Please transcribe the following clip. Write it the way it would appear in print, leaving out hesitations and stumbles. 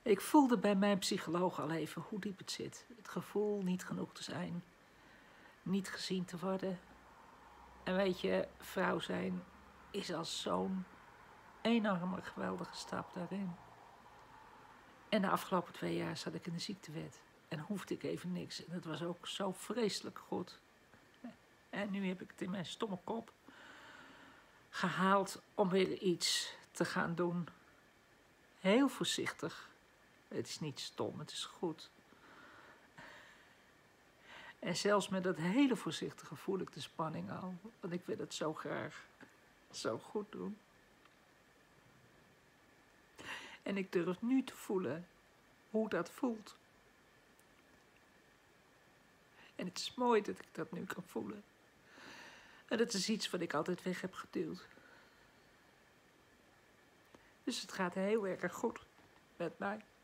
Ik voelde bij mijn psycholoog al even hoe diep het zit. Het gevoel niet genoeg te zijn. Niet gezien te worden. En weet je, vrouw zijn is als zo'n enorme geweldige stap daarin. En de afgelopen 2 jaar zat ik in de ziektewet. En hoefde ik even niks. En het was ook zo vreselijk goed. En nu heb ik het in mijn stomme kop gehaald om weer iets te gaan doen. Heel voorzichtig. Het is niet stom, het is goed. En zelfs met dat hele voorzichtige voel ik de spanning al. Want ik wil het zo graag zo goed doen. En ik durf nu te voelen hoe dat voelt. En het is mooi dat ik dat nu kan voelen. En dat is iets wat ik altijd weg heb geduwd. Dus het gaat heel erg goed met mij.